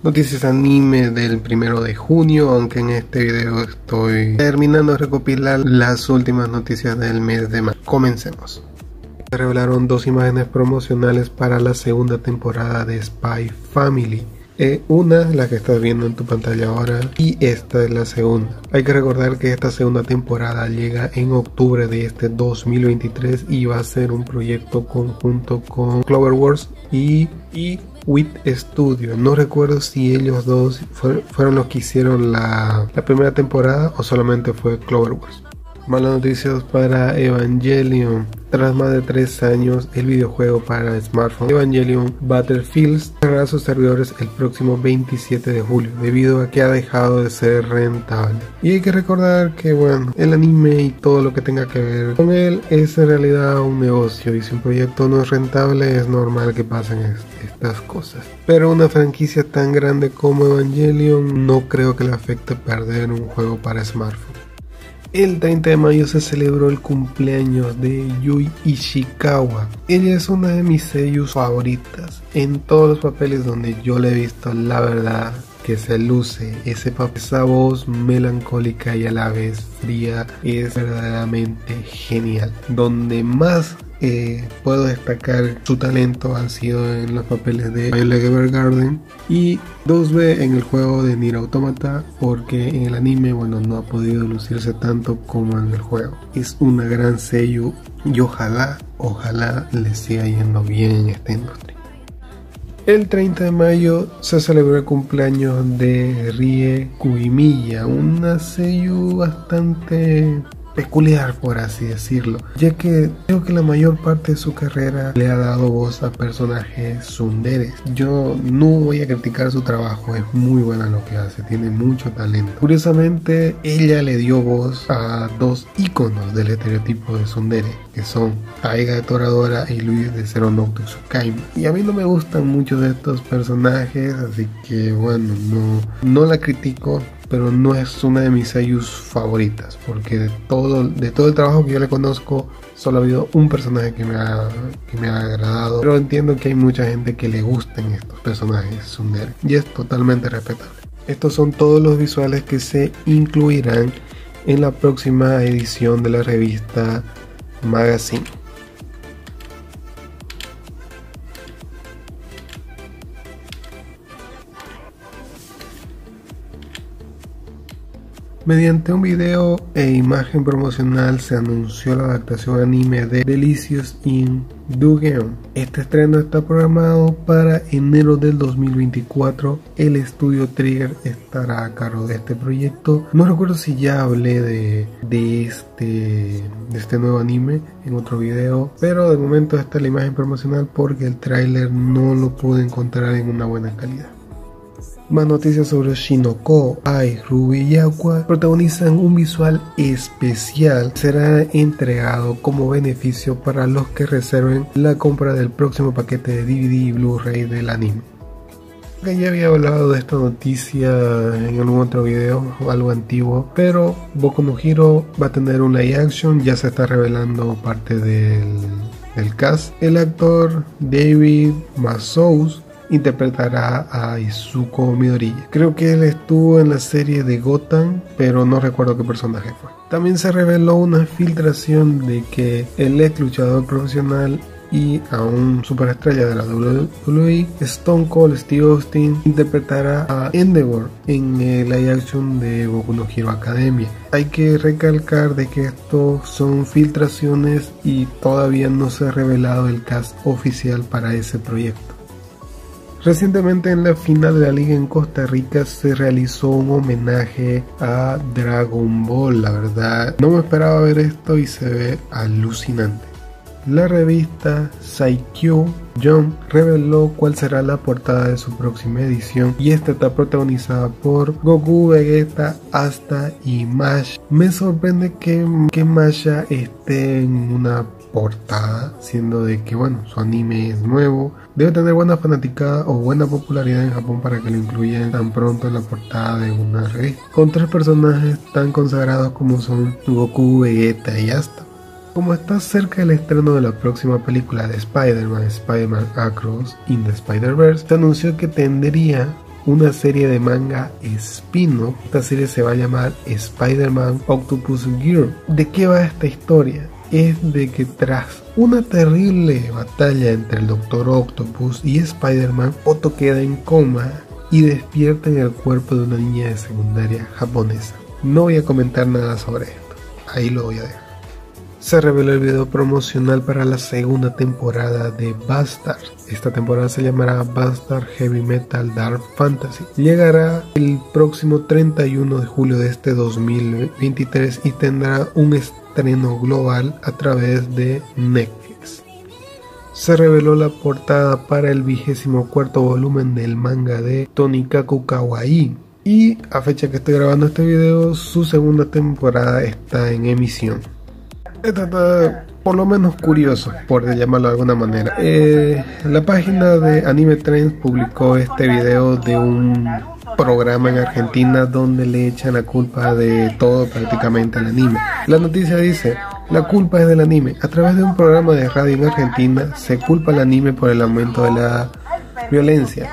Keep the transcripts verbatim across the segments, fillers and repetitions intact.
Noticias anime del primero de junio, aunque en este video estoy terminando de recopilar las últimas noticias del mes de mayo. Comencemos. Se revelaron dos imágenes promocionales para la segunda temporada de Spy Family. Eh, una, la que estás viendo en tu pantalla ahora, y esta es la segunda. Hay que recordar que esta segunda temporada llega en octubre de este dos mil veintitrés y va a ser un proyecto conjunto con Cloverworks y, y Wit Studio. No recuerdo si ellos dos fue, fueron los que hicieron la, la primera temporada o solamente fue Cloverworks. Malas noticias para Evangelion. Tras más de tres años, el videojuego para smartphone Evangelion Battlefields cerrará sus servidores el próximo veintisiete de julio, debido a que ha dejado de ser rentable. Y hay que recordar que, bueno, el anime y todo lo que tenga que ver con él es en realidad un negocio, y si un proyecto no es rentable es normal que pasen estas cosas. Pero una franquicia tan grande como Evangelion no creo que le afecte perder un juego para smartphone. El treinta de mayo se celebró el cumpleaños de Yui Ishikawa. Ella es una de mis seiyus favoritas. En todos los papeles donde yo le he visto, la verdad que se luce ese papel, esa voz melancólica y a la vez fría, es verdaderamente genial. Donde más eh, puedo destacar su talento han sido en los papeles de Violet Evergarden y dos B en el juego de Nier Automata, porque en el anime, bueno, no ha podido lucirse tanto como en el juego. Es una gran seiyuu y ojalá, ojalá le siga yendo bien en esta industria. El treinta de mayo se celebró el cumpleaños de Rie Kuimiya, una seiyuu bastante peculiar, por así decirlo, ya que creo que la mayor parte de su carrera le ha dado voz a personajes tsunderes. Yo no voy a criticar su trabajo, es muy buena lo que hace, tiene mucho talento. Curiosamente, ella le dio voz a dos íconos del estereotipo de tsundere, que son Taiga de Toradora y Luis de Zero Note Tsukaima. Y a mí no me gustan mucho de estos personajes, así que bueno, no, no la critico, pero no es una de mis seiyus favoritas, porque de todo, de todo el trabajo que yo le conozco, solo ha habido un personaje que me ha, que me ha agradado. Pero entiendo que hay mucha gente que le gusten estos personajes tsundere, y es totalmente respetable. Estos son todos los visuales que se incluirán en la próxima edición de la revista Magazine. Mediante un video e imagen promocional se anunció la adaptación anime de Delicious in Dugem. Este estreno está programado para enero del dos mil veinticuatro. El estudio Trigger estará a cargo de este proyecto. No recuerdo si ya hablé de, de, este, de este nuevo anime en otro video, pero de momento esta es la imagen promocional porque el tráiler no lo pude encontrar en una buena calidad. Más noticias sobre Shinoko. Ai, Ruby y Aqua protagonizan un visual especial. Será entregado como beneficio para los que reserven la compra del próximo paquete de D V D y Blu-ray del anime. Ya había hablado de esta noticia en algún otro video, algo antiguo, pero Boku no Hero va a tener un live action. Ya se está revelando parte del, del cast. El actor David Mazouz interpretará a Izuku Midoriya. Creo que él estuvo en la serie de Gotham, pero no recuerdo qué personaje fue. También se reveló una filtración de que el ex luchador profesional y aún superestrella de la doble u doble u E, Stone Cold Steve Austin, interpretará a Endeavor en el live action de Boku no Hero Academia. Hay que recalcar de que estos son filtraciones y todavía no se ha revelado el cast oficial para ese proyecto. Recientemente en la final de la liga en Costa Rica se realizó un homenaje a Dragon Ball. La verdad, no me esperaba ver esto y se ve alucinante. La revista Saikyo Jump reveló cuál será la portada de su próxima edición, y esta está protagonizada por Goku, Vegeta, Asta y Mash. Me sorprende que, que Masha esté en una portada, siendo de que bueno, su anime es nuevo, debe tener buena fanaticada o buena popularidad en Japón para que lo incluyan tan pronto en la portada de una revista, con tres personajes tan consagrados como son Goku, Vegeta y Asta. Como está cerca el estreno de la próxima película de Spider-Man, Spider-Man Across in the Spider-Verse, se anunció que tendría una serie de manga spin-off. Esta serie se va a llamar Spider-Man Octopus Girl. ¿De qué va esta historia? Es de que tras una terrible batalla entre el Doctor Octopus y Spider-Man, Otto queda en coma y despierta en el cuerpo de una niña de secundaria japonesa. No voy a comentar nada sobre esto, ahí lo voy a dejar. Se reveló el video promocional para la segunda temporada de Bastard. Esta temporada se llamará Bastard Heavy Metal Dark Fantasy. Llegará el próximo treinta y uno de julio de este dos mil veintitrés y tendrá un estreno global a través de Netflix. Se reveló la portada para el vigésimo cuarto volumen del manga de Tonikaku Kawaii. Y a fecha que estoy grabando este video, su segunda temporada está en emisión. Esto está por lo menos curioso, por llamarlo de alguna manera. Eh, la página de Anime Trends publicó este video de un programa en Argentina donde le echan la culpa de todo prácticamente al anime. La noticia dice: la culpa es del anime. A través de un programa de radio en Argentina se culpa al anime por el aumento de la violencia.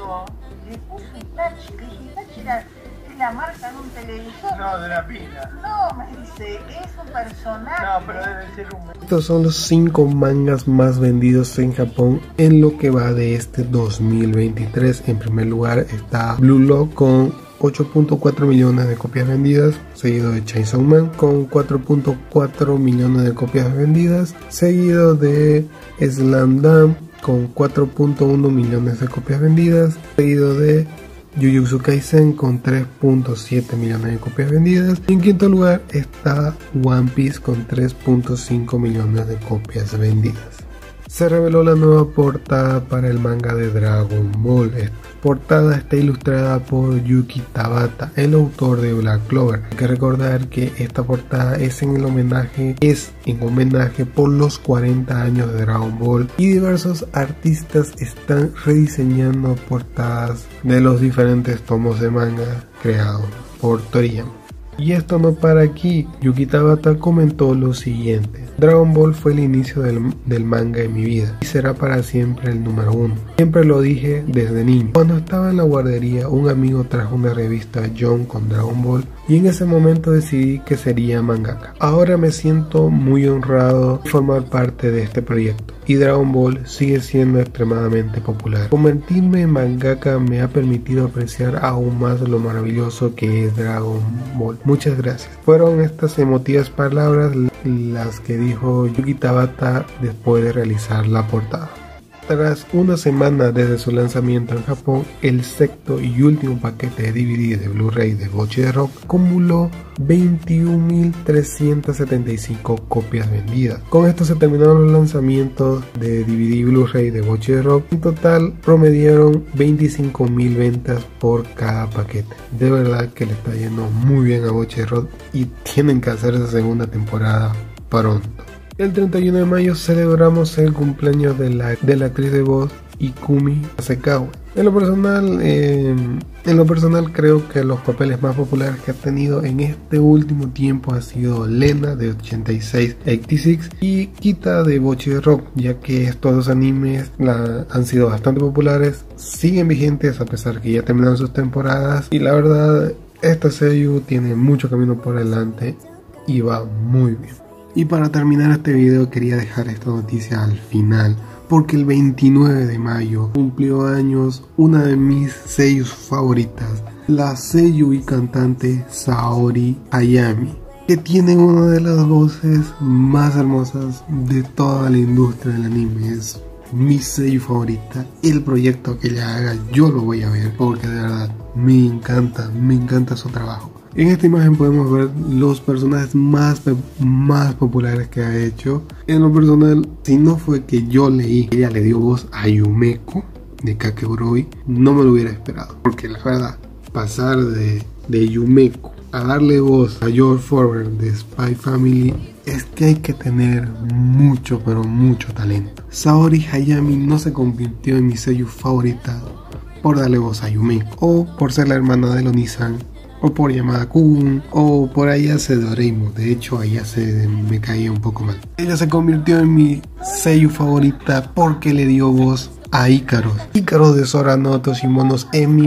La marca en un televisor. No, de la pila. No, me dice, es un personaje. No, pero debe ser un... Estos son los cinco mangas más vendidos en Japón en lo que va de este dos mil veintitrés. En primer lugar está Blue Lock con ocho punto cuatro millones de copias vendidas, seguido de Chainsaw Man con cuatro punto cuatro millones de copias vendidas, seguido de Slam Dunk con cuatro punto uno millones de copias vendidas, seguido de Jujutsu Kaisen con tres punto siete millones de copias vendidas. Y en quinto lugar está One Piece con tres punto cinco millones de copias vendidas. Se reveló la nueva portada para el manga de Dragon Ball. Esta portada está ilustrada por Yuki Tabata, el autor de Black Clover. Hay que recordar que esta portada es en el homenaje, es en homenaje por los cuarenta años de Dragon Ball, y diversos artistas están rediseñando portadas de los diferentes tomos de manga creados por Toriyama. Y esto no para aquí. Yuki Tabata comentó lo siguiente: Dragon Ball fue el inicio del, del manga en mi vida y será para siempre el número uno. Siempre lo dije desde niño. Cuando estaba en la guardería, un amigo trajo una revista John con Dragon Ball y en ese momento decidí que sería mangaka. Ahora me siento muy honrado de formar parte de este proyecto y Dragon Ball sigue siendo extremadamente popular. Convertirme en mangaka me ha permitido apreciar aún más lo maravilloso que es Dragon Ball. Muchas gracias. Fueron estas emotivas palabras las que dijo Yuki Tabata después de realizar la portada. Tras una semana desde su lanzamiento en Japón, el sexto y último paquete de D V D de Blu-ray de Bocchi the Rock acumuló veintiún mil trescientas setenta y cinco copias vendidas. Con esto se terminaron los lanzamientos de D V D y Blu-ray de Bocchi the Rock. En total promediaron veinticinco mil ventas por cada paquete. De verdad que le está yendo muy bien a Bocchi the Rock y tienen que hacer esa segunda temporada pronto. El treinta y uno de mayo celebramos el cumpleaños de la, de la actriz de voz Ikumi Asekawa. En lo personal, eh, en lo personal creo que los papeles más populares que ha tenido en este último tiempo ha sido Lena de ochenta y seis ochenta y seis y Kita de Bocchi the Rock, ya que estos dos animes la, han sido bastante populares, siguen vigentes a pesar que ya terminaron sus temporadas, y la verdad esta seiyuu tiene mucho camino por delante y va muy bien. Y para terminar este video quería dejar esta noticia al final, porque el veintinueve de mayo cumplió años una de mis seiyus favoritas, la seiyuu y cantante Saori Hayami, que tiene una de las voces más hermosas de toda la industria del anime. Es mi seiyuu favorita. El proyecto que ella haga yo lo voy a ver, porque de verdad me encanta, me encanta su trabajo. En esta imagen podemos ver los personajes más, más populares que ha hecho. En lo personal, si no fue que yo leí que ella le dio voz a Yumeko de Kakegurui, no me lo hubiera esperado. Porque la verdad, pasar de, de Yumeko a darle voz a George Forward de Spy Family, es que hay que tener mucho, pero mucho talento. Saori Hayami no se convirtió en mi seiyuu favorita por darle voz a Yumeko, o por ser la hermana de Oni-san, o por Yamada-kun, o por Ayase Doreimo. De hecho, Ayase me caía un poco mal. Ella se convirtió en mi seiyuu favorita porque le dio voz a Ícaros. Ícaros de Sora no Toshimonos es mi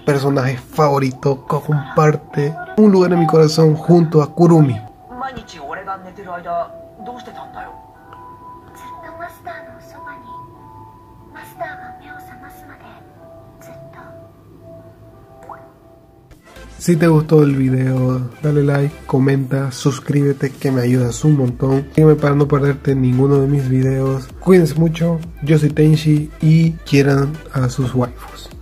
personaje favorito, comparte un lugar en mi corazón junto a Kurumi. 毎日俺が寝てる間どうしてたんだよ。 ずっとマスターのそばに、マスターが目を覚ますまでずっと。 Si te gustó el video, dale like, comenta, suscríbete que me ayudas un montón. Sígueme para no perderte ninguno de mis videos. Cuídense mucho, yo soy Tenshi y quieran a sus waifus.